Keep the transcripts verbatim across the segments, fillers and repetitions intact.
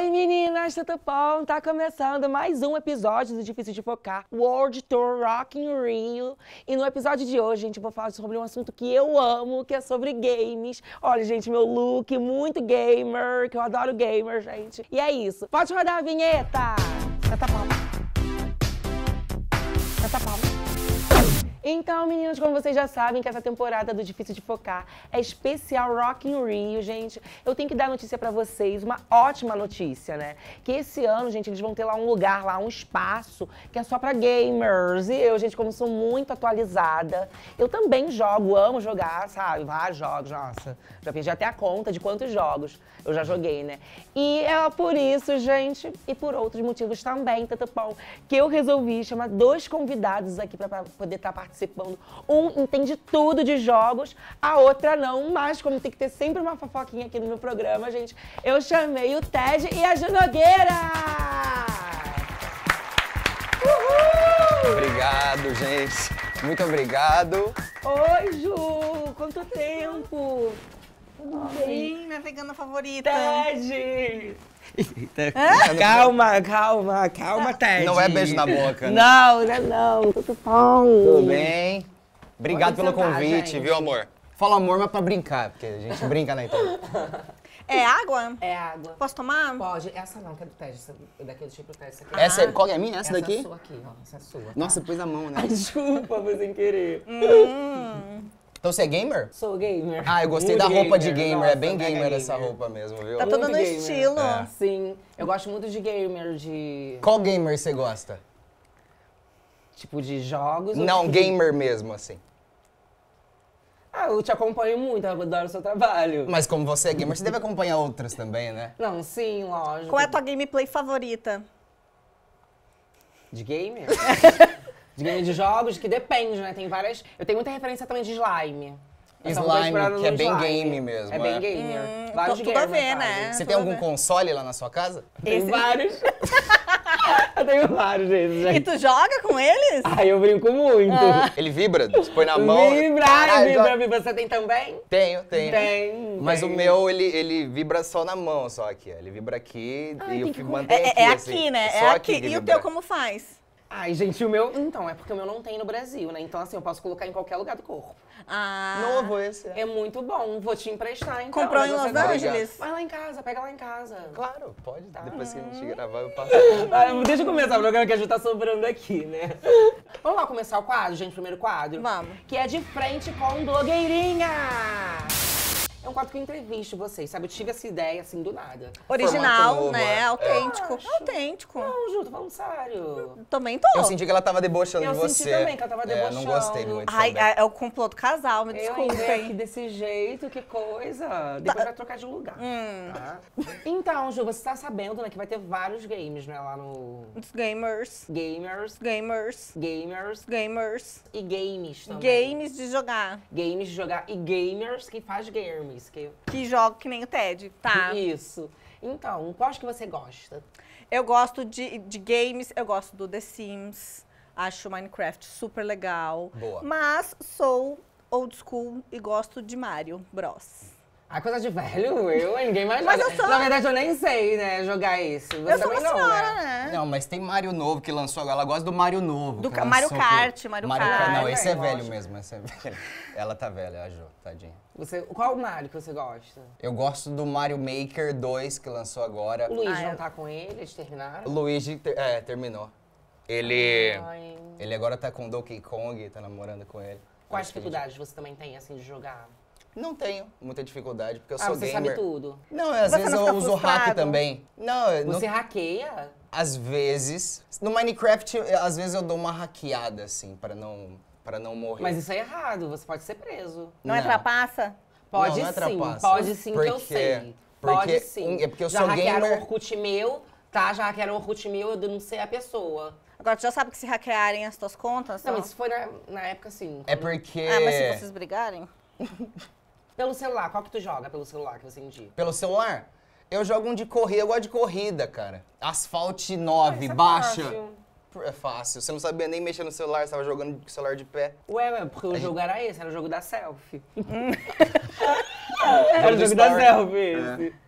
Oi meninas, tudo bom? Tá começando mais um episódio do Difícil de Focar, World Tour Rock in Rio. E no episódio de hoje, gente, eu vou falar sobre um assunto que eu amo, que é sobre games. Olha, gente, meu look muito gamer, que eu adoro gamer, gente. E é isso. Pode rodar a vinheta! Canta palma. Canta palma. Então, meninas, como vocês já sabem, que essa temporada do Difícil de Focar é especial Rock in Rio, gente. Eu tenho que dar notícia pra vocês, uma ótima notícia, né? Que esse ano, gente, eles vão ter lá um lugar, lá um espaço, que é só pra gamers. E eu, gente, como sou muito atualizada, eu também jogo, amo jogar, sabe? Vários jogos, nossa. Já perdi até a conta de quantos jogos eu já joguei, né? E é por isso, gente, e por outros motivos também, tá bom, que eu resolvi chamar dois convidados aqui pra, pra poder estar participando. Participando. Um entende tudo de jogos, a outra não, mas como tem que ter sempre uma fofoquinha aqui no meu programa, gente, eu chamei o Ted e a Ju Nogueira! Uhul! Obrigado, gente. Muito obrigado. Oi, Ju! Quanto tempo? Tudo bem, minha vegana favorita. Ted! Calma, calma, calma, Ted. Não é beijo na boca, né? Não, não é não. Tudo bom? Tudo bem? Obrigado Pode pelo sentar, convite, gente. viu, amor? Fala amor, mas pra brincar, porque a gente brinca na internet. É água? É água. Posso tomar? Pode. Essa não, que é do Ted. Essa daqui eu deixei pro Ted. Essa aqui. Essa, é- qual é a minha? Essa, Essa daqui? é sua aqui, ó. Essa é sua. Tá? Nossa, pôs a mão, né? Ai, desculpa, foi sem querer. Hum. Então você é gamer? Sou gamer. Ah, eu gostei Muito da roupa de gamer. Nossa, é bem mega gamer essa roupa mesmo, viu? Tá Muito toda no gamer. estilo. É. Sim. Eu gosto muito de gamer, de... Qual gamer você gosta? Tipo, de jogos. ou Não, tipo de- gamer mesmo, assim. Ah, eu te acompanho muito, eu adoro o seu trabalho. Mas como você é gamer, você deve acompanhar outras também, né? Não, sim, lógico. Qual é a tua gameplay favorita? De gamer? De game de jogos, que depende, né? Tem várias... Eu tenho muita referência também de slime. Eu só não tô Slime, esperando que é no bem slime. game mesmo, É bem é. gamer. Hum, vários tudo a gamers ver, né? fazem. Você tudo tem a algum ver. console lá na sua casa? Tem Esse- vários. Eu tenho vários, gente. E gente. tu joga com eles? Ai, eu brinco muito. Ele vibra? Você põe na mão? Vibra, Caralho, ai, vibra, já- vibra. Você tem também? Tenho, tenho. Tem. Mas tem. o meu, ele, ele vibra só na mão, só aqui. ó. Ele vibra aqui Ai, e tem eu que fico com- mantenho É, aqui, é assim. aqui, né? Só É aqui aqui. que E o vibra. teu como faz? Ai, gente, o meu... Então, é porque o meu não tem no Brasil, né? Então, assim, eu posso colocar em qualquer lugar do corpo. Ah. Novo esse. É. É muito bom. Vou te emprestar, então. Comprou mas em você Los gosta. Angeles? Vai lá em casa, pega lá em casa. Claro, pode. Depois que a Hum. gente gravar, eu passo. Ah, deixa eu começar o programa que a gente tá sobrando aqui, né? Vamos lá começar o quadro, gente, primeiro quadro? Vamos. Que é de frente com blogueirinha. É um quadro que eu entrevisto vocês, sabe? Eu tive essa ideia, assim, do nada. Original, novo, né? é. Autêntico. Eu acho. Autêntico. Não, Ju, tô falando sério. Também tô. Eu senti que ela tava debochando Eu de senti você. também que ela tava É, eu não debochando. gostei muito Ai, também. é, é o complô do casal, me Eu ainda aqui desculpem. desse jeito, que coisa. Depois vai trocar de lugar. Hum. Tá? Então, Ju, você tá sabendo, né, que vai ter vários games, né, lá no... Os gamers. Gamers, Gamers. gamers Gamers. e games também. Games de jogar. Games de jogar e gamers que faz games. Que... Que jogo que nem o Ted. Tá. Isso. Então, quais que você gosta? Eu gosto de, de games, eu gosto do The Sims. Acho Minecraft super legal. Boa. Mas sou old school e gosto de Mario Bros. Ah, coisa de velho, eu, hein? Ninguém mais Mas joga. eu sou- Na verdade, eu nem sei, né, jogar esse. Você Eu sou também uma não, senhora, né? né? Não, mas tem Mario novo que lançou agora. Ela gosta do Mario novo. Do que ca- lançou Mario que- Kart, Mario Kart. Não, esse é É, velho lógico. mesmo, esse é velho. Ela tá velha, a Jo, tadinha. Você, qual Mario que você gosta? Eu gosto do Mario Maker dois, que lançou agora. O Luigi Ah, não eu- tá com ele? Eles terminaram? O Luigi, ter- é, terminou. Ele... Ai. Ele agora tá com o Donkey Kong, tá namorando com ele. Quais Acho que a gente- dificuldades você também tem, assim, de jogar? Não tenho muita dificuldade, porque eu Ah, sou você gamer. sabe tudo. Não, às Você vezes não eu fica uso frustrado? hack também. Não, eu não- Você hackeia? às vezes. No Minecraft, eu- às vezes eu dou uma hackeada, assim, pra não, pra não morrer. Mas isso é errado, você pode ser preso. Não, é trapaça? Pode Não, não é sim, trapaça. pode sim que eu Porque- sei. porque Pode sim. um- é porque eu Já sou hackearam gamer- o Orkut meu, tá? Já hackearam o Orkut meu, eu denunciei a pessoa. Agora, tu já sabe que se hackearem as tuas contas... Não, ó. isso foi na, na época, assim. É quando- porque... Ah, mas se vocês brigarem... Pelo celular, qual que tu joga pelo celular que você indica? Pelo celular, eu jogo um de corrida, eu gosto de corrida, cara. Asphalt nove, Isso é baixa. fácil. É fácil. Você não sabia nem mexer no celular, você tava jogando com o celular de pé. Ué, ué, porque o gente- jogo era esse, era o jogo da selfie. Jogo era o do jogo da Story. selfie esse.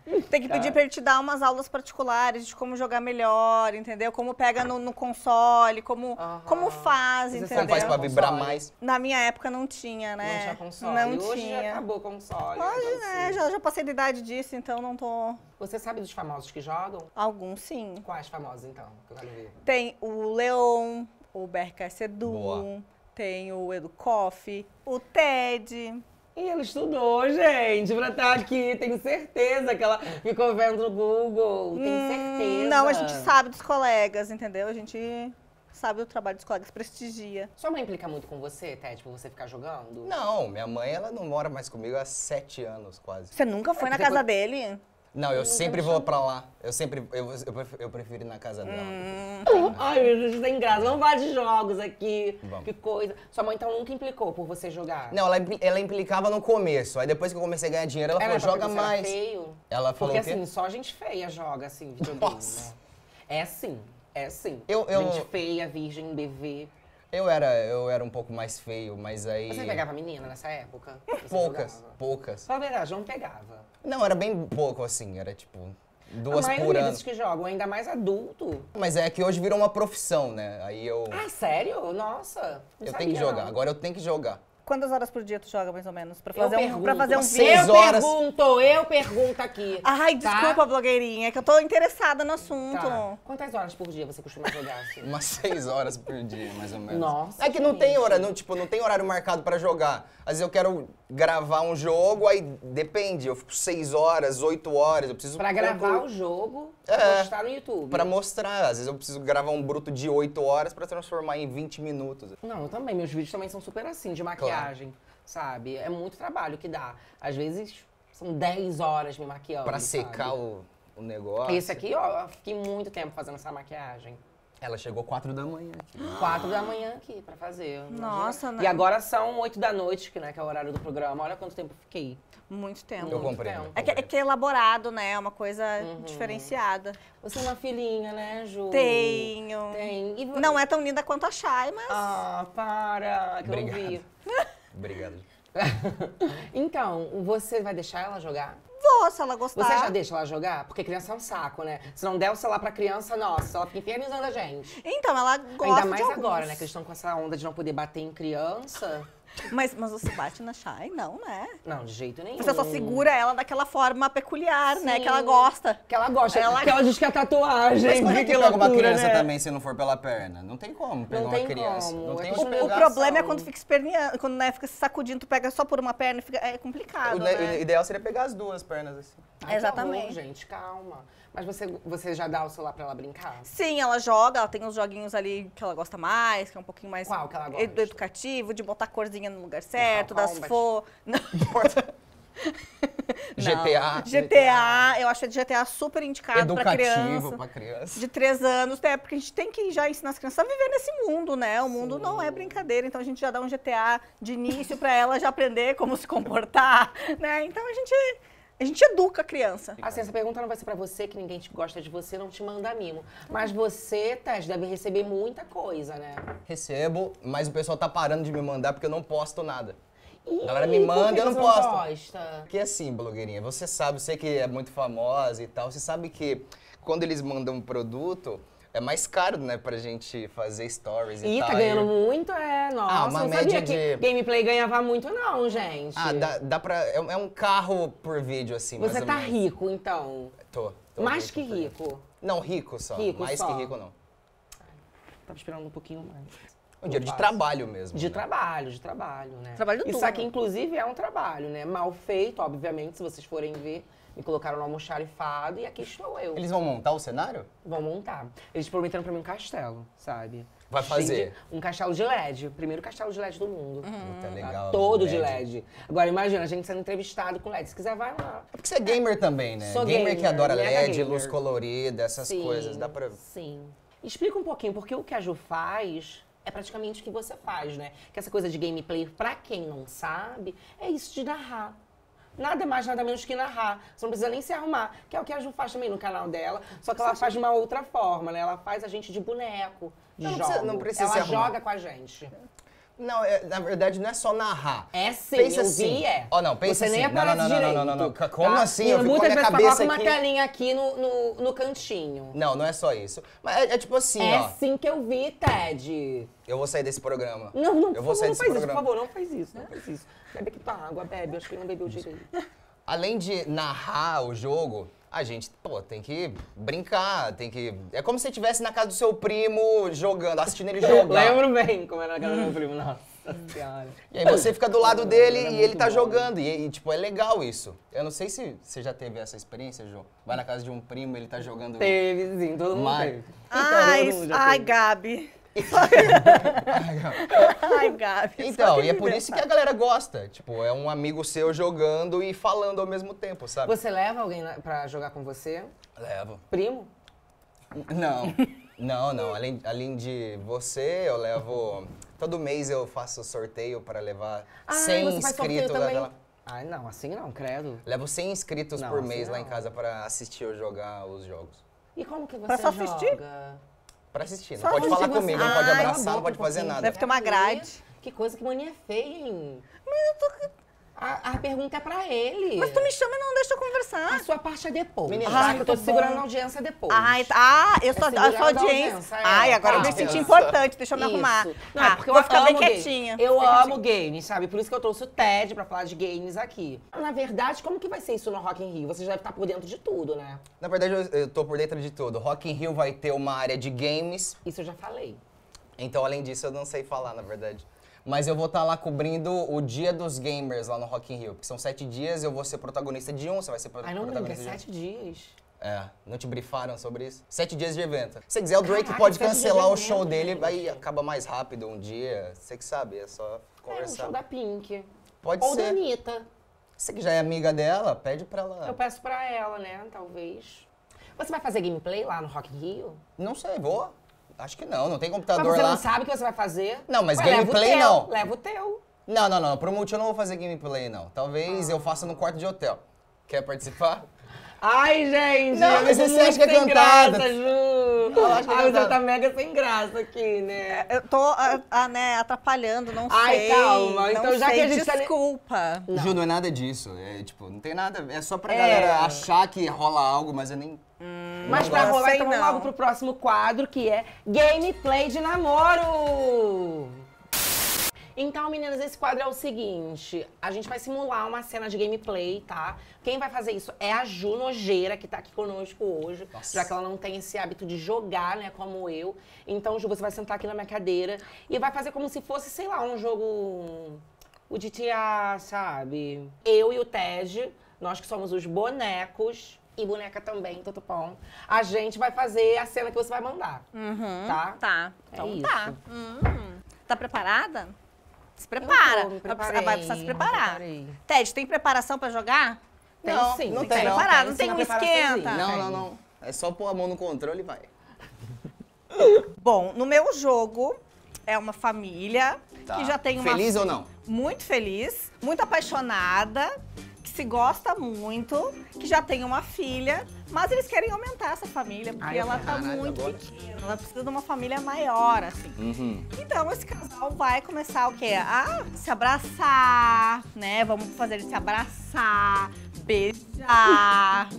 Tem que pedir Tá. pra ele te dar umas aulas particulares de como jogar melhor, entendeu? Como pega no, no console, como, Aham. como faz, Você entendeu? Como faz pra Console. vibrar mais? Na minha época não tinha, né? Não tinha console. Não E hoje tinha. já acabou o console. Hoje, então, né, assim. já, já passei da idade disso, então não tô... Você sabe dos famosos que jogam? Alguns sim. Quais famosos, então? Que eu quero ver. Tem o Leon, o Berkas Edu, Boa. tem o Edu Koff, o Ted. E ela estudou, gente, pra estar aqui. Tenho certeza que ela ficou vendo no Google. Tenho Hum, certeza. Não, a gente sabe dos colegas, entendeu? A gente sabe o trabalho dos colegas, prestigia. Sua mãe implica muito com você, Ted, por você ficar jogando? Não, minha mãe, ela não mora mais comigo há sete anos, quase. Você nunca foi É, na porque casa quando- dele? Não, eu Nunca sempre me vou chamou. pra lá. Eu sempre, eu, eu, prefiro, eu prefiro ir na casa dela. Hum. Ai, meu Deus, tem graça. Vamos falar de jogos aqui. Vamos. Que coisa. Sua mãe, então, nunca implicou por você jogar? Não, ela, impli- ela implicava no começo. Aí depois que eu comecei a ganhar dinheiro, ela, Ela falou, achava joga que você era mais. feio? Ela falou Porque o quê? assim, só gente feia joga assim, videogame, Nossa. né? É sim, é sim. Eu- eu- Gente feia, virgem, bebê. Eu era, eu era um pouco mais feio, mas aí... Você pegava menina nessa época? Você Poucas, jogava? poucas. Fala a verdade, não pegava. Não, era bem pouco, assim. Era tipo duas a por maioria ano. desses que jogam, ainda mais adulto. Mas é que hoje virou uma profissão, né? Aí eu, Ah, sério? Nossa. não eu tenho que sabia, jogar. não. Agora eu tenho que jogar. Quantas horas por dia tu joga, mais ou menos? Pra Eu fazer, um, pergunto. pra fazer um Umas vídeo? seis Eu horas. pergunto, eu pergunto aqui. Ai, tá? desculpa, blogueirinha, é que eu tô interessada no assunto. Tá. Quantas horas por dia você costuma jogar assim? Umas seis horas por dia, mais ou menos. Nossa, É que não gente. tem hora, não, tipo, não tem horário marcado pra jogar. Às vezes eu quero gravar um jogo, aí depende. Eu fico seis horas, oito horas, eu preciso... Pra gravar concluir- o jogo, É. postar no YouTube. Pra mostrar. Às vezes eu preciso gravar um bruto de oito horas pra transformar em vinte minutos. Não, eu também. Meus vídeos também são super assim, de maquiagem, sabe? É muito trabalho que dá. Às vezes são dez horas me maquiando, Pra sabe? secar o, o negócio. Esse aqui, ó, eu fiquei muito tempo fazendo essa maquiagem. Ela chegou quatro da manhã aqui. Quatro da manhã aqui pra fazer. Nossa, imagina. né? E agora são oito da noite, que, né, que é o horário do programa. Olha quanto tempo eu fiquei. Muito tempo. Eu Muito comprei. tempo. É que, é que é elaborado, né? É uma coisa Uhum. diferenciada. Você é uma filhinha, né, Ju? Tenho. Tem. E vo- Não é tão linda quanto a Shai, mas... Ah, para, que eu não vi. Obrigado. Então, você vai deixar ela jogar? Vou, se ela gostar. Você já deixa ela jogar? Porque criança é um saco, né? Se não der o celular pra criança, nossa, ela fica infernizando a gente. Então, ela gosta Ainda mais de agora, alguns. né? Que eles estão com essa onda de não poder bater em criança. Mas, mas você bate na Shai? Não, né? Não, de jeito nenhum. Você só segura ela daquela forma peculiar, né? Sim. Que ela gosta. Que ela gosta. Ela- Que ela diz que é tatuagem. Mas como é que pega uma loucura, criança né? também se não for pela perna? Não tem como pegar Não uma tem criança. como, Não é tem questão onde de O pegar. problema é quando fica esperneando, quando né, fica se sacudindo, tu pega só por uma perna e fica. É complicado. O, né? o ideal seria pegar as duas pernas assim. Ai, que Exatamente. horror, gente, calma. Mas você, você já dá o celular pra ela brincar? Sim, ela joga, ela tem uns joguinhos ali que ela gosta mais, que é um pouquinho mais Qual que ela gosta? edu- educativo, de botar a corzinha no lugar certo, Mortal das Kombat. fo... Não. G T A. G T A, eu acho que G T A super indicado pra criança. Educativo pra criança. De três anos, né? Porque a gente tem que já ensinar as crianças a viver nesse mundo, né? O mundo não é brincadeira, então a gente já dá um G T A de início pra ela já aprender como se comportar, né? Então a gente, a gente educa a criança. Assim, essa pergunta não vai ser pra você, que ninguém te gosta de você, não te manda mimo. Mas você, Tess, deve receber muita coisa, né? Recebo, mas o pessoal tá parando de me mandar porque eu não posto nada. Ih, A galera me por manda que e eu não você posto. posta? Porque assim, blogueirinha, você sabe, você que é muito famosa e tal, você sabe que quando eles mandam um produto, é mais caro, né, pra gente fazer stories e Ih, tal. tá ganhando muito, é. Nossa, Ah, uma não média sabia que de- gameplay ganhava muito, não, gente. Ah, dá, dá pra... É, é um carro por vídeo, assim, Você mais tá ou menos. rico, então. Tô. tô Mais que tô rico. Não, rico só. Rico mais só. que rico, não. Tava esperando um pouquinho mais. Um dinheiro de Fácil. trabalho mesmo. De né? trabalho, de trabalho, né? Trabalho Isso duro. aqui, inclusive, é um trabalho, né? Mal feito, obviamente, se vocês forem ver. Me colocaram no almoxarifado e aqui estou eu. Eles vão montar o cenário? Vão montar. Eles prometeram pra mim um castelo, sabe? Vai Cheio fazer. de- um castelo de L E D. O primeiro castelo de L E D do mundo. Puta, Tá legal. todo de L E D. L E D. Agora, imagina, a gente sendo entrevistado com L E D. Se quiser, vai lá. É porque você é gamer também, né? Sou gamer, que gamer, adora mega L E D, gamer. luz colorida, essas Sim, coisas. Dá pra... Sim. Explica um pouquinho, porque o que a Ju faz é praticamente o que você faz, né? Que essa coisa de gameplay, pra quem não sabe, é isso de narrar. Nada mais, nada menos que narrar. Você não precisa nem se arrumar, que é o que a Ju faz também no canal dela, só que ela faz de uma outra forma, né? Ela faz a gente de boneco, de Não, não jogo. precisa- não precisa ela se arrumar. joga com a gente. Não, é, na verdade não é só narrar. É sim, pensa eu assim. vi, é. Ó, não, pensa Você assim. nem não, não, aparece não, não, direito. não, não, não, não. Como tá? assim? E Eu fico com a muitas minha vezes cabeça coloca uma aqui. telinha aqui no, no, no cantinho. Não, não é só isso. Mas é, é tipo assim, É ó. sim que eu vi, Ted. Eu vou sair desse programa. Não, não, eu por vou favor, sair não desse faz isso, por programa. favor, não faz isso, não faz isso. Bebe aqui tua água, bebe, eu acho que ele não bebeu direito. Além de narrar o jogo, a gente, pô, tem que brincar, tem que... É como se você estivesse na casa do seu primo jogando, assistindo ele jogar. Lembro bem como era na casa do meu primo, nossa senhora. E aí você fica do lado dele e ele tá jogando. E, e, tipo, é legal isso. Eu não sei se você já teve essa experiência, Jô. Vai na casa de um primo, ele tá jogando... Teve, sim, todo mundo Mas- teve. Ai, Todo mundo já ai, teve. Gabi. Ai, Gabi. Então, só e é por inventar. isso que a galera gosta. Tipo, é um amigo seu jogando e falando ao mesmo tempo, sabe? Você leva alguém na- pra jogar com você? Levo. Primo? Não, não, não. Além, além de você, eu levo... Todo mês eu faço sorteio para levar Ah, cem você faz sorteio inscritos. também? daquela- Ai, não, assim não, credo. Levo cem inscritos Não, por assim mês lá em não. casa para assistir eu jogar os jogos. E como que você Pra só joga? assistir? Pra assistir. Não Só pode assistir falar você. comigo, não Ai, pode cala a abraçar, não boca pode um fazer pouquinho. nada. Deve ter uma grade. Que coisa, que mania feia, hein? A, a pergunta é pra ele. Mas tu me chama e não deixa eu conversar. A sua parte é depois. Menina, tá? ai, Que eu tô tá segurando bom. a audiência depois. Ai, tá. Ah, eu sou, É eu sou segurando a audiência. audiência, é. Ai, agora eu Tá. me senti Isso. importante. Deixa eu me Isso. arrumar. Não, Tá, é porque eu vou ficar bem amo games. quietinha. Eu Bem amo games, sabe? Por isso que eu trouxe o Ted pra falar de games aqui. Na verdade, como que vai ser isso no Rock in Rio? Você já deve estar por dentro de tudo, né? Na verdade, eu, eu tô por dentro de tudo. Rock in Rio vai ter uma área de games. Isso eu já falei. Então, além disso, eu não sei falar, na verdade. Mas eu vou estar lá cobrindo o Dia dos Gamers lá no Rock in Rio. Porque são sete dias, eu vou ser protagonista de um, você vai ser pro- Ai, não brinca, é protagonista de um. sete dias. É, não te brifaram sobre isso? Sete dias de evento. Se você quiser, o Drake Caraca, pode sete dias cancelar de o show evento, dele, gente. aí acaba mais rápido um dia. Você que sabe, é só É, o conversar. show da Pink. Pode Ou da ser. Anitta. Você que já é amiga dela, pede pra ela. Eu peço pra ela, né? Talvez. Você vai fazer gameplay lá no Rock in Rio? Não sei, vou. Acho que não, não tem Mas computador você lá. não sabe o que você vai fazer? Não, mas Ué, leva o gameplay teu, não. Leva o teu. Não, não, não. Pro Multi eu não vou fazer gameplay, não. Talvez eu faça no quarto de hotel. Quer participar? Ai, gente! Não, eu mas tô você muito acha que é sem cantada? Graça, Ju. Eu acho que é Ai, você cantada. tá mega sem graça aqui, né? Eu tô, ah, ah, né, atrapalhando, não Ai, sei. calma. não Então, já sei, que a gente tá ne- desculpa. Não. Ju, não é nada disso. É, tipo, não tem nada. É só pra É. galera achar que rola algo, mas eu nem... Mas Não pra gosto. rolar, Sei então vamos não. logo pro próximo quadro, que é Gameplay de Namoro! Então, meninas, esse quadro é o seguinte, a gente vai simular uma cena de gameplay, tá? Quem vai fazer isso é a Ju Nojeira, que tá aqui conosco hoje, Nossa. já que ela não tem esse hábito de jogar, né, como eu. Então, Ju, você vai sentar aqui na minha cadeira e vai fazer como se fosse, sei lá, um jogo... O G T A, sabe? Eu e o Ted, nós que somos os bonecos, e boneca também, tudo bom. A gente vai fazer a cena que você vai mandar, tá? Tá, É então isso. tá. Hum, tá preparada? Se prepara. Eu tô, me vai, precisar, preparei, vai precisar se me preparar. preparei. Ted, tem preparação pra jogar? Tem Não, sim. não Tem tem, que não. preparar, Tem não tem sim, um uma preparaçãozinha. esquenta. Não, não, não. É só pôr a mão no controle e vai. Bom, no meu jogo é uma família Tá. que já tem uma... Feliz ou não? Muito feliz, muito apaixonada, que se gosta muito, que já tem uma filha, mas eles querem aumentar essa família, porque Ai, ela tá caralho, muito agora. pequena, ela precisa de uma família maior, assim. Uhum. Então esse casal vai começar o quê? A se abraçar, né? Vamos fazer eles se abraçar, beijar.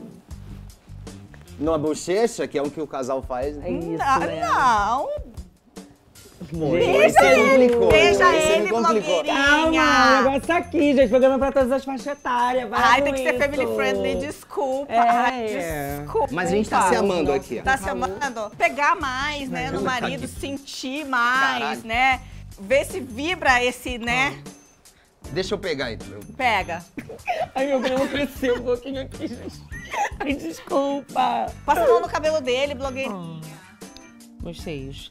Numa bochecha, que é o que o casal faz. É isso, Ah, né? não, Amor, Beija aí você ele, complicou. beija aí você me ele, complicou. blogueirinha. Calma, o negócio aqui, gente. Programa pra todas as faixas etárias. para ai, com tem que ser isso. family friendly, desculpa. É. Ai, desculpa. Mas a gente tá se amando aqui, ó. Tá se amando? Pegar mais, né, no marido, sentir mais, Caralho. né? Ver se vibra esse, né? Deixa eu pegar aí. meu. Pega. Ai, meu grão cresceu um pouquinho aqui, gente. Ai, desculpa. Passa a mão no cabelo dele, blogueirinha. Meus seios.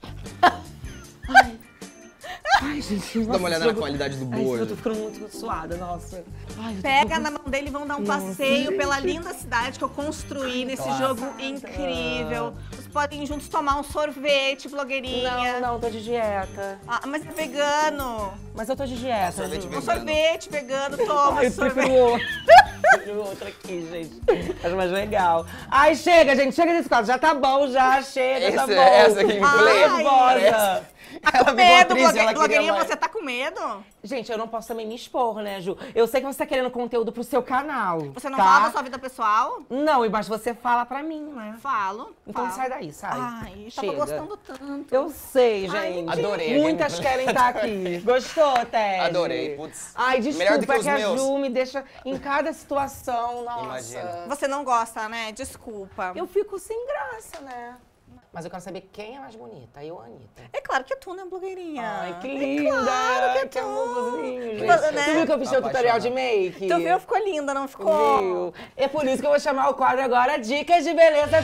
Ai. Ai, gente. Dá uma olhada na qualidade do Ai, eu bojo. tô ficando muito suada, nossa. Ai, eu tô Pega na mão dele e vão dar um Nossa, passeio gente. pela linda cidade que eu construí nesse Claro. jogo incrível. Vocês podem ir juntos tomar um sorvete, blogueirinha. Não, não, tô de dieta. Ah, mas é vegano. Mas eu tô de dieta. Sorvete Ju. Um vegano. sorvete vegano, toma Ai, eu sorvete. prefiro o outro. Prefiro o outro aqui, gente. Acho mais legal. Ai, chega, gente. Chega desse quadro. Já tá bom, já. Chega, tá Esse- bom. essa gameplay? Ai, bora. Parece- Tá com medo, blogue... blogueirinha, você tá com medo? Gente, eu não posso também me expor, né, Ju? Eu sei que você tá querendo conteúdo pro seu canal. Você não tá? fala da sua vida pessoal? Não, mas você fala pra mim, né? Falo. Então falo. sai daí, sai. Ai, Chega. tava gostando tanto. Eu sei, Ai, gente. Adorei. Muitas querem estar aqui. Gostou, Ted? Adorei, putz. Ai, Melhor do desculpa, que é os que a meus. Ju me deixa em cada situação, nossa. Imagina. Você não gosta, né? Desculpa. Eu fico sem graça, né? Mas eu quero saber quem é mais bonita, eu ou a Anitta. É claro que é tu, né, blogueirinha? Ai, que linda! É claro que é que tu. amorzinho, gente. Você, né? Tu viu que eu fiz seu tutorial de make? Tu viu? Ficou linda, não ficou? Viu? É por isso que eu vou chamar o quadro agora Dicas de Beleza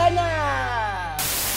Vegana!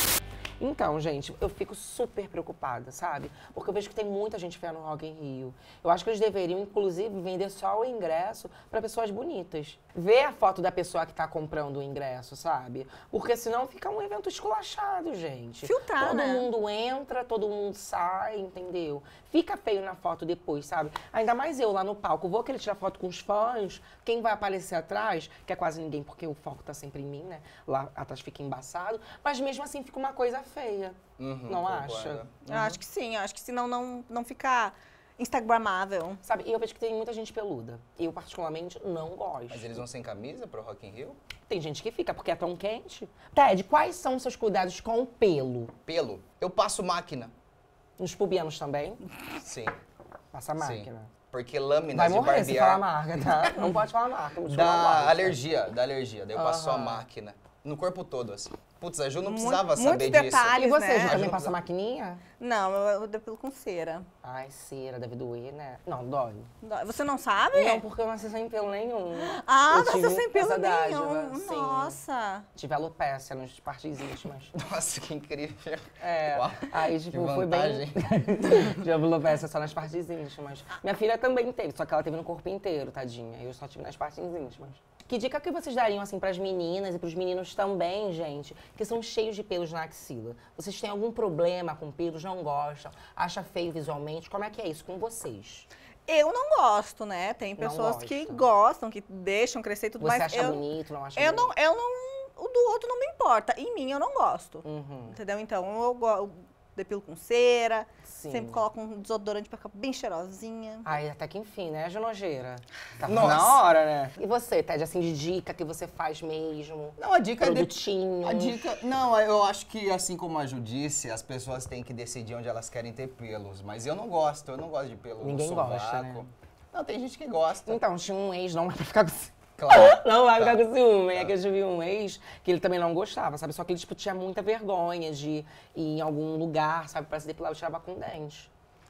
Então, gente, eu fico super preocupada, sabe? Porque eu vejo que tem muita gente feia no Rock in Rio. Eu acho que eles deveriam, inclusive, vender só o ingresso para pessoas bonitas. Ver a foto da pessoa que tá comprando o ingresso, sabe? Porque senão fica um evento esculachado, gente. Filtrar, Todo né? mundo entra, todo mundo sai, entendeu? Fica feio na foto depois, sabe? Ainda mais eu lá no palco. Vou querer tirar foto com os fãs. Quem vai aparecer atrás, que é quase ninguém, porque o foco tá sempre em mim, né? Lá atrás fica embaçado. Mas mesmo assim fica uma coisa feia. Uhum, não concordo. acha? Eu acho que sim, eu acho que senão não, não fica instagramável. Sabe, e eu vejo que tem muita gente peluda. Eu, particularmente, não gosto. Mas eles vão sem camisa pro Rock in Rio? Tem gente que fica, porque é tão quente. Ted, quais são os seus cuidados com o pelo? Pelo. Eu passo máquina. Nos pubianos também? Sim. Passa a máquina. Sim. Porque lâminas Vai de morrer se falar barbear marca, tá? Não pode falar marca. não chama dá marca. alergia, dá alergia. Daí eu passo só a Aham. máquina. No corpo todo, assim. Putz, a Ju não Mu- precisava muitos saber disso. detalhes. E você, né? Ju, também Ajuda. passa maquininha? Não, eu, eu depilo com cera. Ai, cera, deve doer, né? Não, dói. Você não sabe? Não, porque eu nasci sem pelo nenhum. Ah, Eu nasceu tive sem pelo essa nenhum. dádiva, sim. Nossa. Tive alopécia nas partes íntimas. Nossa, que incrível. É, Uau, aí, que tipo, foi bem... vantagem. Tive alopécia só nas partes íntimas. Minha filha também teve, só que ela teve no corpo inteiro, tadinha. Eu só tive nas partes íntimas. Que dica que vocês dariam, assim, pras meninas e pros meninos também, gente, que são cheios de pelos na axila? Vocês têm algum problema com pelos, não gostam, acha feio visualmente? Como é que é isso com vocês? Eu não gosto, né? Tem Não pessoas que gosta. gostam, que deixam crescer e tudo Você mais. acha eu, bonito, não acha eu bonito? não, eu não. O do outro não me importa. Em mim eu não gosto. Uhum. Entendeu? Então eu, go- eu depilo com cera, Sim. sempre coloco um desodorante pra ficar bem cheirosinha. Ai, até que enfim, né, Junojeira? Tá Nossa. na hora, né? E você, Ted, assim, de dica que você faz mesmo? Não, a dica é... de- Produtinhos? A dica... Não, eu acho que, assim como a Ju disse, as pessoas têm que decidir onde elas querem ter pelos. Mas eu não gosto, eu não gosto de pelo Ninguém no gosta, sovaco. né? Não, tem gente que gosta. Então, tinha um ex, não é pra ficar com... Claro. Não vai ficar Tá. com ciúme. É Tá. que eu tive um ex que ele também não gostava, sabe? Só que ele, tipo, tinha muita vergonha de ir em algum lugar, sabe? Pra se depilar, eu tirava com dente.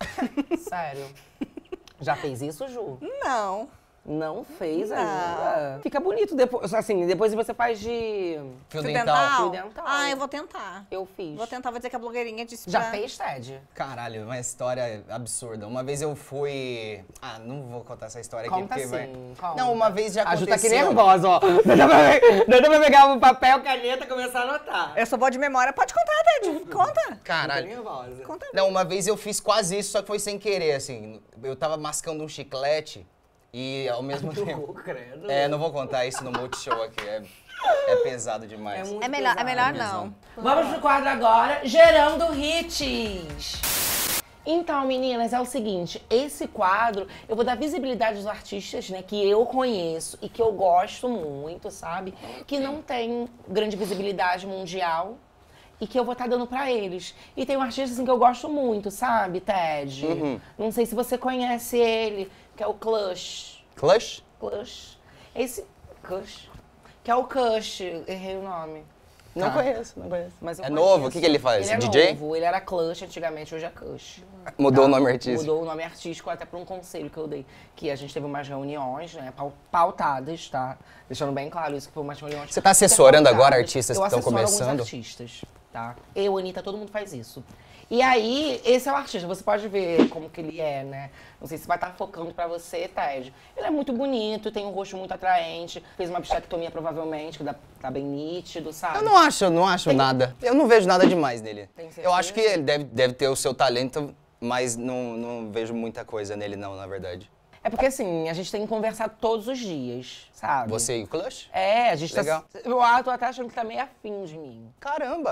Sério. Já fez isso, Ju? Não. Não fez Não. ainda. Fica bonito depois. Assim, depois você faz de... Fio Fio dental. Fio dental. Ah, eu vou tentar. Eu fiz. Vou tentar, vou dizer que a blogueirinha disse Já pra... fez, Ted? Caralho, uma história absurda. Uma vez eu fui... Ah, não vou contar essa história aqui, Conta porque vai... sim, conta. Não, uma vez já A Ju aconteceu... tá aqui nervosa, ó. Dá pra, dá pra pegar um papel, caneta e começar a anotar. Eu sou boa de memória. Pode contar, Ted. Conta. Caralho. Tá nervosa. Conta. Não, uma vez eu fiz quase isso, só que foi sem querer, assim. Eu tava mascando um chiclete e ao mesmo tempo... credo. É, não vou contar isso no Multishow aqui, é, é pesado demais. muito É melhor, é pesado. melhor pesado. não. Vamos pro quadro agora, Gerando Hits. Então, meninas, é o seguinte, esse quadro, eu vou dar visibilidade aos artistas, né, que eu conheço e que eu gosto muito, sabe? Que não tem grande visibilidade mundial e que eu vou estar dando pra eles. E tem um artista, assim, que eu gosto muito, sabe, Ted? Uhum. Não sei se você conhece ele, que é o Clutch. Clutch? Clutch. Esse... Clutch. Que é o Kush, errei o nome. Não Tá. conheço, não conheço. Mas eu É conheço. novo? O que que ele faz? Ele é D J? novo, ele era Clutch antigamente, hoje é Kush. Mudou Tá? o nome artístico. Mudou o nome artístico até por um conselho que eu dei. Que a gente teve umas reuniões, né, pau- pautadas, tá? Deixando bem claro isso, que foi umas reuniões... Você tá assessorando pautadas. agora artistas Eu que estão assessoro alguns começando? artistas, tá? Eu, Anitta, todo mundo faz isso. E aí, esse é o artista, você pode ver como que ele é, né? Não sei se vai estar focando pra você, Ted. Ele é muito bonito, tem um rosto muito atraente, fez uma bichectomia provavelmente, que dá, tá bem nítido, sabe? Eu não acho, eu não acho nada. Eu não vejo nada demais nele. Tem certeza? Eu acho que ele deve, deve ter o seu talento, mas não, não vejo muita coisa nele não, na verdade. É porque assim, a gente tem que conversar todos os dias, sabe? Você e o Clutch? É, a gente Legal. tá... Eu tô até achando que tá meio afim de mim. Caramba!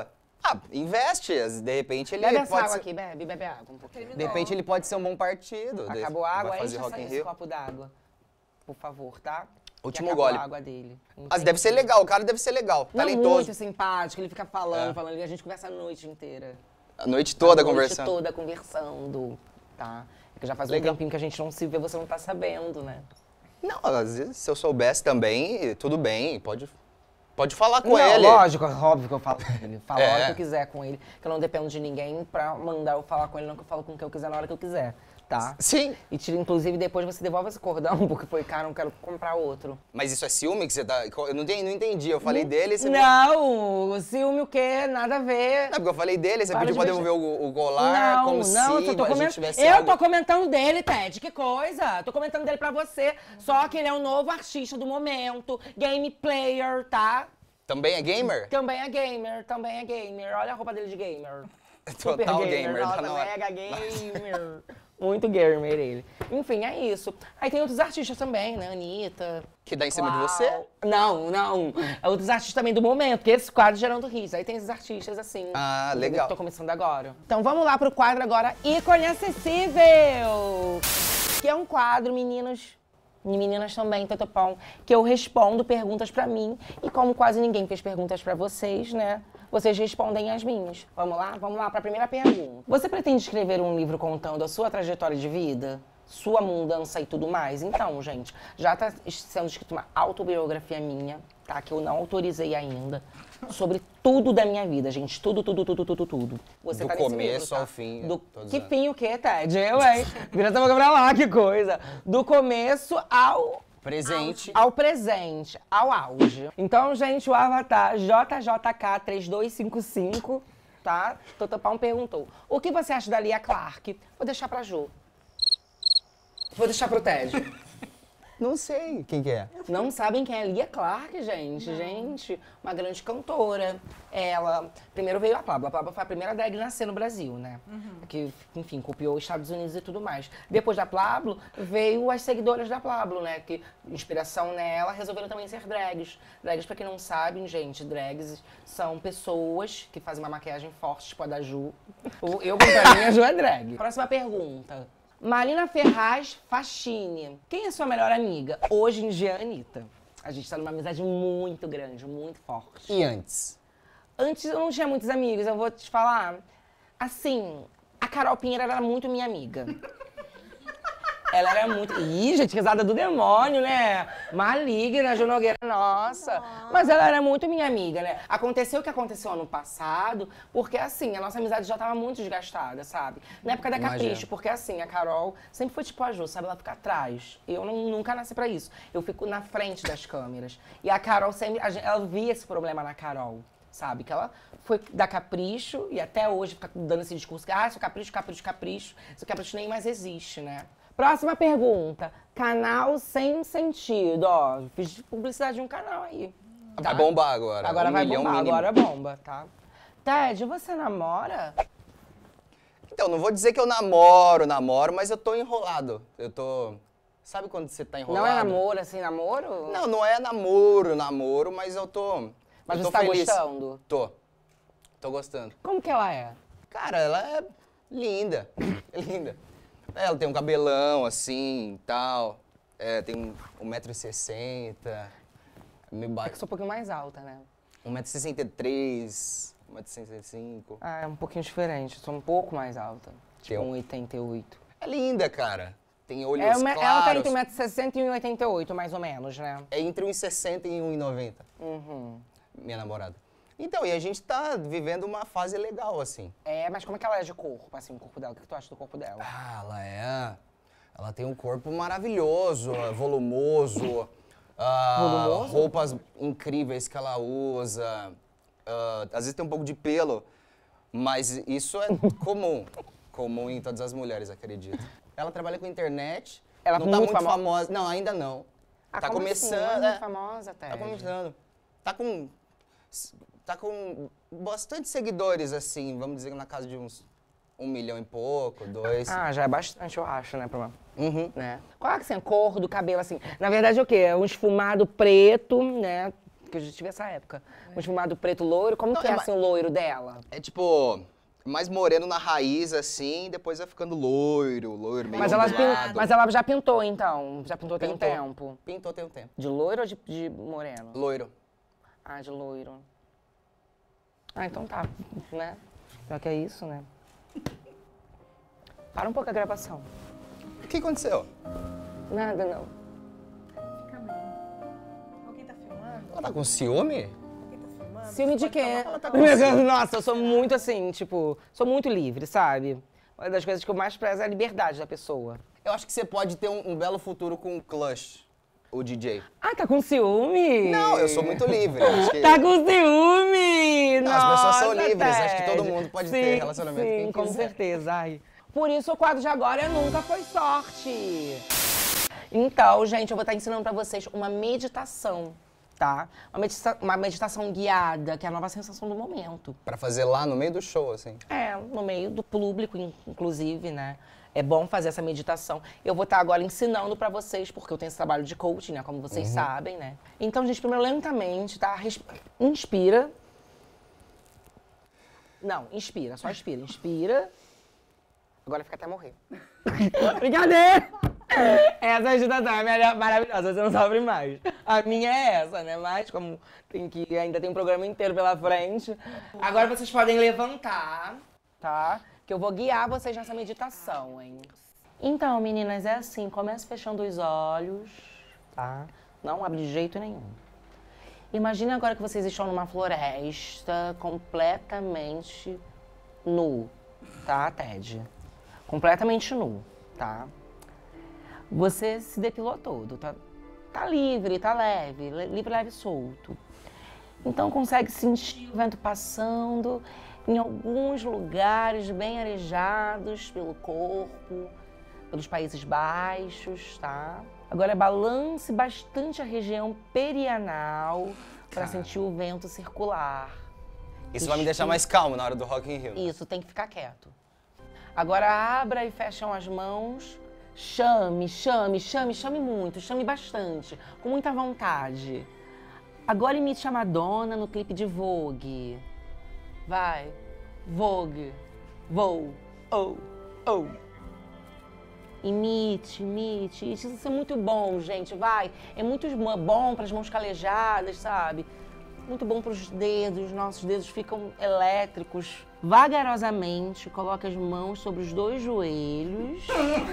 Ah, investe. De repente ele Bebe essa pode água ser... aqui, bebe, bebe água um pouquinho. De repente ele pode ser um bom partido. Acabou a água, Vai fazer enche Rock in esse Rio. copo d'água. Por favor, tá? Último que acabou gole. a água dele. Mas deve ser legal, o cara deve ser legal, Não, talentoso. muito simpático, ele fica falando, É. falando, e a gente conversa a noite inteira. A noite toda a conversando. noite toda conversando, tá? Porque já faz Legal. um tempinho que a gente não se vê, você não tá sabendo, né? Não, às vezes se eu soubesse também, tudo bem, pode, pode falar com não, ele. lógico, óbvio que eu falo com ele. Falo a hora É. que eu quiser com ele, que eu não dependo de ninguém pra mandar eu falar com ele, não que eu falo com o que eu quiser na hora que eu quiser, tá? Sim. E tira, inclusive, depois você devolve esse cordão, porque foi caro, não quero comprar outro. Mas isso é ciúme que você tá... Eu não entendi, não entendi. eu falei dele e você... Não, o ciúme o quê? Nada a ver. Não, porque eu falei dele, você Para pediu de pra mexer. devolver o, o colar, Não, como não, se eu tô a gente comentando. tivesse Eu algo... tô comentando dele, Ted, que coisa. Tô comentando dele pra você. Só que ele é o novo artista do momento, game player, tá? Também é gamer? Também é gamer, também é gamer. Olha a roupa dele de gamer. Super Total gamer, tá nossa, na hora. mega gamer. Muito gamer ele. Enfim, é isso. Aí tem outros artistas também, né? Anitta. Que dá em cima de Clau. você? Não, não. É outros artistas também do momento, porque esse quadro gerando riso. Aí tem esses artistas assim. Ah, entendeu? legal. Que tô começando agora. Então vamos lá pro quadro agora, Ícone Acessível. Que é um quadro, meninos e meninas também, Totopão, que eu respondo perguntas pra mim. E como quase ninguém fez perguntas pra vocês, né? Vocês respondem as minhas. Vamos lá? Vamos lá para a primeira pergunta. Você pretende escrever um livro contando a sua trajetória de vida? Sua mudança e tudo mais? Então, gente, já está sendo escrita uma autobiografia minha, tá? Que eu não autorizei ainda. Sobre tudo da minha vida, gente. Tudo, tudo, tudo, tudo, tudo. Você Do tá nesse começo livro, tá? ao fim, Do... tô Que dizendo. fim o quê, Ted? Eu, hein? Vira essa boca pra lá, que coisa. Do começo ao... Presente. Ao presente, ao auge. Então, gente, o avatar J J K três dois cinco cinco, tá? Totopão perguntou, o que você acha da Lia Clark? Vou deixar pra Ju. Vou deixar pro Ted. Não sei quem que é. Não sabem quem é Lia Clark, gente? Não. Gente, uma grande cantora. Ela, primeiro veio a Pablo. A Pablo foi a primeira drag a nascer no Brasil, né? Uhum. Que, enfim, copiou os Estados Unidos e tudo mais. Depois da Pablo, veio as seguidoras da Pablo, né? Que, inspiração nela, resolveram também ser drags. Drags, pra quem não sabe, gente, drags são pessoas que fazem uma maquiagem forte, tipo a da Ju. Eu, pra mim, a Ju é drag. Próxima pergunta. Marina Ferraz Faxine. Quem é sua melhor amiga? Hoje em dia, a Anitta. A gente tá numa amizade muito grande, muito forte. E antes? Antes eu não tinha muitos amigos, eu vou te falar. Assim, a Carol Pinheiro era muito minha amiga. Ela era muito... Ih, gente, risada do demônio, né? Maligna, Ju Nogueira, nossa. Mas ela era muito minha amiga, né? Aconteceu o que aconteceu ano passado, porque assim, a nossa amizade já tava muito desgastada, sabe? Na época da Imagina. Capricho, porque assim, a Carol sempre foi tipo a Ju, sabe? Ela fica atrás. Eu não, nunca nasci pra isso. Eu fico na frente das câmeras. E a Carol sempre... a gente- ela via esse problema na Carol. Sabe? Que ela foi da Capricho e até hoje fica dando esse discurso que, ah, isso é capricho, capricho, capricho. Isso capricho nem mais existe, né? Próxima pergunta. Canal sem sentido, ó. Fiz publicidade de um canal aí. tá? Vai bombar agora. Agora um vai milhão bombar, mínimo. agora bomba, tá? Ted, você namora? Então, não vou dizer que eu namoro, namoro, mas eu tô enrolado. Eu tô... Sabe quando você tá enrolado? Não é namoro, assim, namoro? Não, não é namoro, namoro, mas eu tô... Mas eu tô você tá feliz. gostando? Tô. Tô gostando. Como que ela é? Cara, ela é linda. É linda. Ela tem um cabelão, assim, tal. É, tem um metro e sessenta. Meio É que baixo. sou um pouquinho mais alta, né? um metro e sessenta e três, um metro e sessenta e cinco. Ah, é um pouquinho diferente. Sou um pouco mais alta. Tipo Eu? um oitenta e oito. É linda, cara. Tem olhos É, uma- claros. ela tá entre um metro e sessenta e um e oitenta e oito, mais ou menos, né? É entre um e sessenta e um e noventa, Uhum. minha namorada. Então, e a gente tá vivendo uma fase legal, assim. É, mas como é que ela é de corpo, assim, o corpo dela? O que tu acha do corpo dela? Ah, ela é... Ela tem um corpo maravilhoso, é volumoso. ah, Volumoso? Roupas incríveis que ela usa. ah, às vezes tem um pouco de pelo, mas isso é comum. Comum em todas as mulheres, acredito. Ela trabalha com internet. Ela não é tá muito muito famo- famosa. Não, ainda não. Ah, tá como começando, assim? Ela é né? muito famosa, até. Tá começando. Tá com... Tá com bastante seguidores, assim, vamos dizer, na casa de uns um milhão e pouco, dois. Ah, já é bastante, eu acho, né, pra... Uhum. né? Qual é assim, a cor do cabelo, assim? Na verdade, é o quê? É um esfumado preto, né? que eu já tive essa época. Um esfumado preto loiro, como Não, que é é, ma- assim, o loiro dela? É tipo, mais moreno na raiz, assim, depois vai ficando loiro, loiro, meio Mas ela, pin- ondulado. mas ela já pintou, então? Já pintou tem um Pintou. tempo? Pintou tem um tempo. De loiro ou de, de moreno? Loiro. Ah, de loiro. Ah, então tá, né? Pior que é isso, né? Para um pouco a gravação. O que aconteceu? Nada, não. Fica bem. Alguém tá filmando? Ela tá com ciúme? Alguém tá filmando? Ciúme de Pode quê? falar. tá com Meu ciúme. Deus, nossa, eu sou muito assim, tipo, sou muito livre, sabe? Uma das coisas que eu mais prezo é a liberdade da pessoa. Eu acho que você pode ter um, um belo futuro com o Clutch, o D J. Ah, tá com ciúme? Não, eu sou muito livre. Acho que... Tá com ciúme! Não, as pessoas são Nossa, livres, acho que Ted. todo mundo pode Sim, ter relacionamento com sim, quem com quiser. certeza. Ai. Por isso o quadro de agora é Nunca Foi Sorte. Então, gente, eu vou estar ensinando pra vocês uma meditação, tá? Uma, medita uma meditação guiada, que é a nova sensação do momento. Pra fazer lá no meio do show, assim. É, no meio do público, in- inclusive, né? É bom fazer essa meditação. Eu vou estar agora ensinando pra vocês, porque eu tenho esse trabalho de coaching, né? Como vocês sabem, né? Então, gente, primeiro lentamente, tá? Resp- Inspira. Não, inspira, só inspira. Inspira. Agora fica até morrer. Brincadeira! Essa agitação é mara- maravilhosa, você não sofre mais. A minha é essa, né? Mas como tem que, ainda tem um programa inteiro pela frente. Agora vocês podem levantar, tá? Que eu vou guiar vocês nessa meditação, hein? Então, meninas, é assim, começa fechando os olhos, tá? Não abre de jeito nenhum. Imagine agora que vocês estão numa floresta completamente nu, tá, Ted? Completamente nu, tá? Você se depilou todo, tá, tá livre, tá leve, le- livre, leve, solto. Então consegue sentir o vento passando em alguns lugares bem arejados pelo corpo, pelos Países Baixos, tá? Agora balance bastante a região perianal para sentir o vento circular. Isso vai me deixar mais calmo na hora do Rock in Rio. Isso, tem que ficar quieto. Agora abra e fecham as mãos. Chame, chame, chame, chame muito, chame bastante, com muita vontade. Agora imite a Madonna no clipe de Vogue. Vai. Vogue. Vou. Oh. Oh. Imite, imite. Isso é muito bom, gente. Vai. É muito bom para as mãos calejadas, sabe? Muito bom para os dedos. Nossos dedos ficam elétricos. Vagarosamente, coloca as mãos sobre os dois joelhos.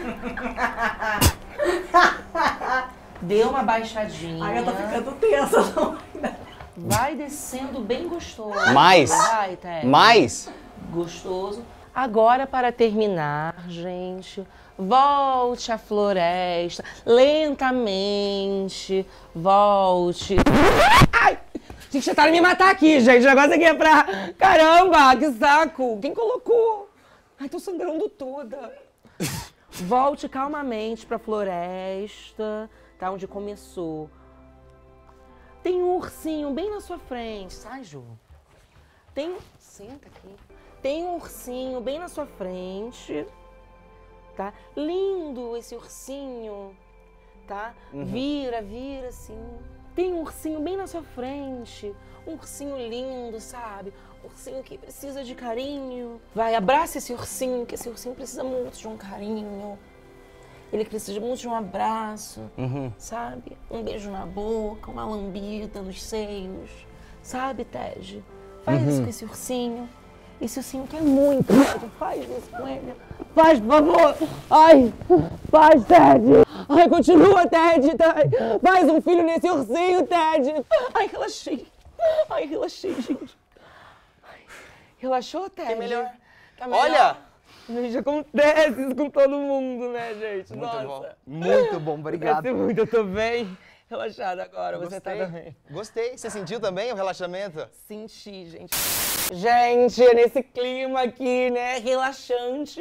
Dê uma baixadinha. Ai, eu tô ficando tensa. Não. Vai descendo bem gostoso. Mais? Vai, Ted. Mais? Gostoso. Agora, para terminar, gente, volte à floresta, lentamente, volte. Ai! Gente, tentaram me matar aqui, gente. O negócio aqui é pra... Caramba, que saco! Quem colocou? Ai, tô sangrando toda. Volte calmamente pra floresta, tá? Onde começou. Tem um ursinho bem na sua frente. Sai, Ju. Tem... Senta aqui. Tem um ursinho bem na sua frente, tá? Lindo esse ursinho, tá? Vira, vira assim. Tem um ursinho bem na sua frente, um ursinho lindo, sabe? Um ursinho que precisa de carinho. Vai, abraça esse ursinho, que esse ursinho precisa muito de um carinho. Ele precisa muito de um abraço, Uhum. sabe? Um beijo na boca, uma lambida nos seios. Sabe, Ted? Faz isso com esse ursinho. Esse ursinho quer muito, Ted. Faz isso com ele. Faz, por favor. Ai, faz, Ted. Ai, continua, Ted. Ted. Faz um filho nesse ursinho, Ted. Ai, relaxei. Ai, relaxei, gente. Ai, relaxou, Ted? Que melhor. Tá melhor? Olha! Gente, acontece isso com todo mundo, né, gente? Muito Nossa. bom. Muito bom, obrigado. Acontece muito, eu tô bem relaxada agora. Você tá Gostei. também? Gostei. Você sentiu também o relaxamento? Senti, gente. Gente, nesse clima aqui, né, relaxante,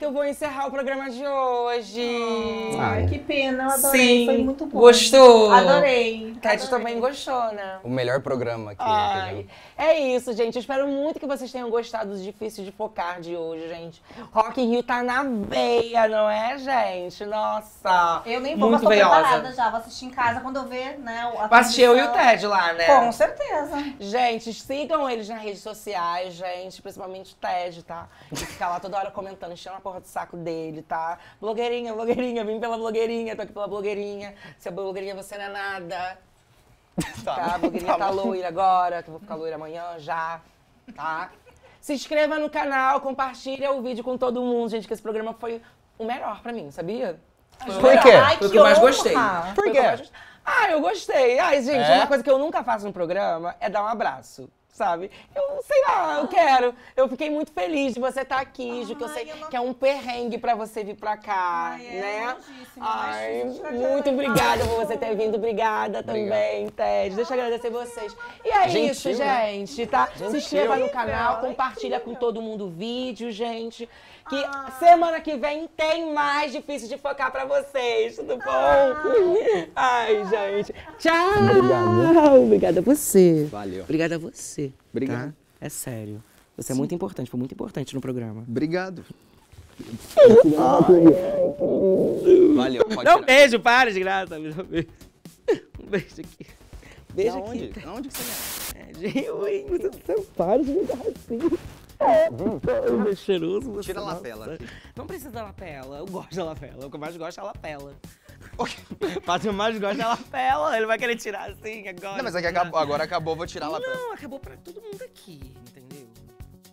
que eu vou encerrar o programa de hoje. Ai, que pena, eu adorei. Sim. Foi muito bom. Gostou? Adorei. Ted adorei. também gostou, né? O melhor programa aqui. Ai, é isso, gente. Eu espero muito que vocês tenham gostado do Difícil de Focar de hoje, gente. Rock in Rio tá na veia, não é, gente? Nossa. Eu nem vou, muito mas tô veiosa. preparada já. Vou assistir em casa quando eu ver, né? A Vai assistir eu e o transmissão. Ted lá, né? Com certeza. Gente, sigam eles nas redes sociais, gente, principalmente o Ted, tá? E ficar lá toda hora comentando, enchendo a porra do saco dele, tá? Blogueirinha, blogueirinha, vim pela blogueirinha, tô aqui pela blogueirinha. Se a blogueirinha você não é nada. Tá, a blogueirinha tá loira agora, que eu vou ficar loira amanhã já, tá? Se inscreva no canal, compartilha o vídeo com todo mundo, gente, que esse programa foi o melhor pra mim, sabia? Foi o Por melhor. quê? Ai, Foi o que que eu mais honra. gostei. Por Foi o que quê? eu mais gostei. Ah, eu gostei. Ai, gente, É? uma coisa que eu nunca faço no programa é dar um abraço, sabe? Eu sei lá, eu quero. Eu fiquei muito feliz de você estar aqui, Ju, que eu Ai, sei eu não- que é um perrengue pra você vir pra cá, Ai, é né? longíssimo, Ai, mas deixa eu muito agradecer. obrigada por você ter vindo. Obrigada também, Ted. Deixa eu agradecer vocês. E é Gentil, isso, né? gente, tá? Se Gentil. inscreva no canal, Incrível, compartilha com todo mundo o vídeo, gente. Que semana que vem tem mais Difícil de Focar pra vocês, tudo bom? Ai, gente. Tchau! Obrigado. Obrigada a você. Valeu. Obrigada a você. Obrigado. Tá? É sério. Você é muito importante, foi muito importante no programa. Obrigado. Valeu, pode Dá um tirar. beijo, para de graça. Me dá um beijo. Um beijo aqui. Beijo Da aqui. onde? Aonde que você quer? É, gente, ui, você não para de me dar assim. É, é cheiroso você. Tira a nossa. lapela aqui. Não precisa da lapela, eu gosto da lapela. O que eu mais gosto é a lapela. O que eu mais gosto é a lapela. Ele vai querer tirar assim agora. Não, mas é que acabou, agora acabou, vou tirar a lapela. Não, acabou pra todo mundo aqui.